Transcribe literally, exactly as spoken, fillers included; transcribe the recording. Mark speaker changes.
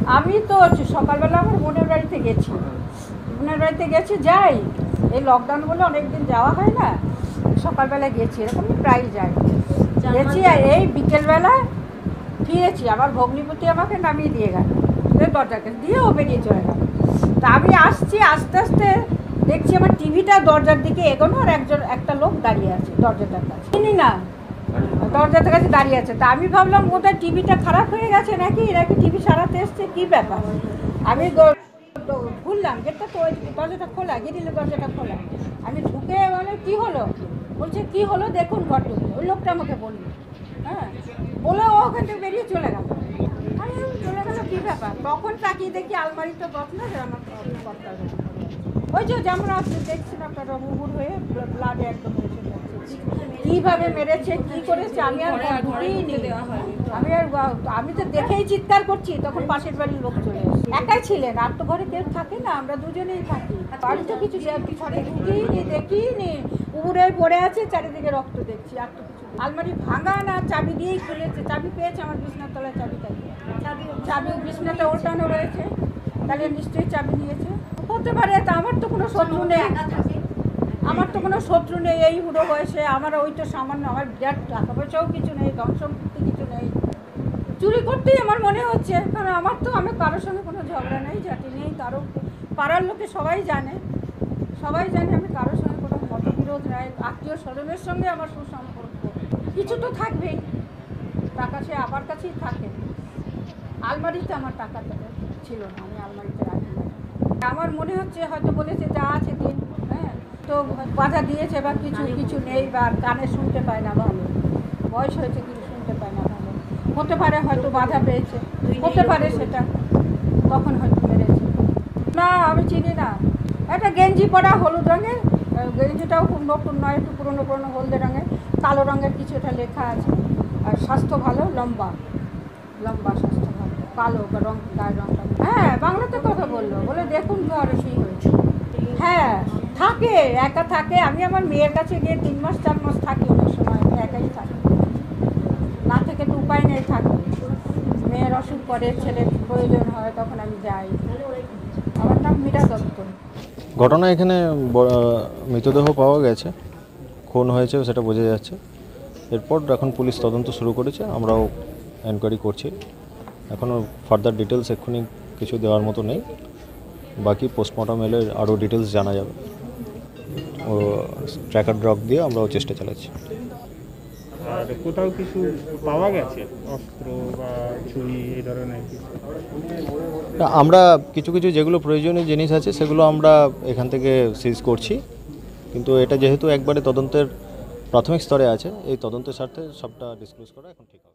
Speaker 1: আমি তো সকালবেলা আমার বোনের বাড়িতে গেছি, বোনের বাড়িতে গেছি যাই, এই লকডাউন বলে অনেকদিন যাওয়া হয় না, সকালবেলা গেছি, এরকম প্রায় যাই, গেছি আর এই বিকেলবেলা ফিরেছি, আবার ভগ্নিপতি আমাকে নামিয়ে দিয়ে গেল দরজাকে দিয়ে, ও বেরিয়ে চলে গেল। তা আমি আসছি, আস্তে আস্তে দেখছি আমার টিভিটা দরজার দিকে এগোনো, আর একজন একটা লোক দাঁড়িয়ে আছে দরজাটার কাছে, চিনি না, দরজাটার কাছে দাঁড়িয়ে আছে। তা আমি ভাবলাম ওদের টিভিটা খারাপ হয়ে গেছে নাকি, নাকি টিভি সারাতে এসছে, কী ব্যাপার। আমি খুললাম গেটটা, তো ওই দরজাটা খোলা, গেরিলে দরজাটা খোলা, আমি ঢুকে মানে কী হলো, বলছে কী হলো দেখুন ঘটনা, ওই লোকটা আমাকে বললো, হ্যাঁ বলে ও ওখান থেকে বেরিয়ে চলে গেল। আমি চলে গেলো কী ব্যাপার, তখন তাকিয়ে দেখি আলমারিতে বসলো যে আমার কর্তা, ওই যে যেমন আসছে দেখছিলাম একটা মুহুর হয়ে ব্লাডে একদম এসে যাচ্ছে, কীভাবে মেরেছে কী করেছে আমি আর ঢুকিয়ে দেওয়া হয়, আমি আর আমি তো দেখেই চিৎকার করছি, তখন পাশের বাড়ির লোক চলে এসেছে, একাই ছিলেন, আর তো ঘরে কেউ থাকে না, আমরা দুজনেই থাকি, বাড়ি তো কিছু ঘরে ঢুকিয়ে দেখিনি, উড়ে পড়ে আছে, চারিদিকে রক্ত দেখছি, আর তো কিছু আলমারি ভাঙা না, চাবি দিয়েই খুলেছে, চাবি পেয়েছে আমার বিছনার তলায়, চাবি থাকে, চাবি চাবি বিছনাতে ওঠানো রয়েছে, তাহলে নিশ্চয়ই চাবি নিয়েছে, হতে পারে। তা আমার তো কোনো শত্রু নেই, আমার তো কোনো শত্রু নেই এই বুড়ো বয়সে, আমার ওই তো সামান্য, আমার বিরাট টাকা পয়সাও কিছু নেই, ধন সম্পত্তি কিছু নেই, চুরি করতেই আমার মনে হচ্ছে, কারণ আমার তো আমি কারোর সঙ্গে কোনো ঝগড়া নেই, জাতি নেই, কারো পাড়ার লোকে সবাই জানে, সবাই জানে আমি কারোর সঙ্গে কোনো মতবিরোধ নাই, আত্মীয় স্বজনের সঙ্গে আমার সুসম্পর্ক, কিছু তো থাকবেই, টাকা সে আবার কাছেই থাকে। আলমারিতে আমার টাকা ছিল না, আমি আলমারিতে রাখি, আমার মনে হচ্ছে হয়তো বলেছে যা আছে দিন, হ্যাঁ তো বাধা দিয়েছে, বা কিছু কিছু নেই, বা কানে শুনতে পায় না ভালো, বয়স হয়েছে কিন্তু শুনতে পায় না ভালো, হতে পারে হয়তো বাধা পেয়েছে, হতে পারে সেটা, তখন হয়তো মেরেছে। না আমি চিনি না, একটা গেঞ্জি পরা হলুদ রঙের, গেঞ্জিটাও খুব নতুন নয়, একটু পুরোনো পুরোনো হলদে রঙের, কালো রঙের কিছু একটা লেখা আছে, আর স্বাস্থ্য ভালো, লম্বা লম্বা স্বাস্থ্য ভালো, কালো রং, গায়ের রঙটা, হ্যাঁ বাংলাতে কথা বললো, বলে দেখুন ঘর কী হয়েছে, হ্যাঁ থাকে, একা থাকে, আমি আমার মেয়ের কাছে গিয়ে তিন মাস চার মাস থাকি, অনেক সময় একাই থাকি, না থেকে তো উপায় নেই থাকি, মেয়ের অসুখ করে, ছেলের প্রয়োজন হয়, তখন আমি যাই। আমার নাম মীরা দত্ত।
Speaker 2: ঘটনা এখানে মৃতদেহ পাওয়া গেছে, খুন হয়েছে সেটা বোঝা যাচ্ছে, এরপর এখন পুলিশ তদন্ত শুরু করেছে, আমরাও এনকোয়ারি করছি, এখনও ফার্দার ডিটেলস এক্ষুনি কিছু দেওয়ার মতো নেই, বাকি পোস্টমর্টম এলে আরও ডিটেলস জানা যাবে, ও ট্র্যাকার ড্রপ দিয়ে আমরাও চেষ্টা চালাচ্ছি।
Speaker 3: আর কোথাও কিছু পাওয়া গেছে, অস্ত্র বা ছুরি এই ধরনের কিছু?
Speaker 2: আমরা কিছু কিছু যেগুলো প্রয়োজনীয় জিনিস আছে সেগুলো আমরা এখান থেকে সিজ করছি, কিন্তু এটা যেহেতু একবারে তদন্তের প্রাথমিক স্তরে আছে, এই তদন্তের স্বার্থে সবটা ডিসক্লোজ করা এখন ঠিক হবে।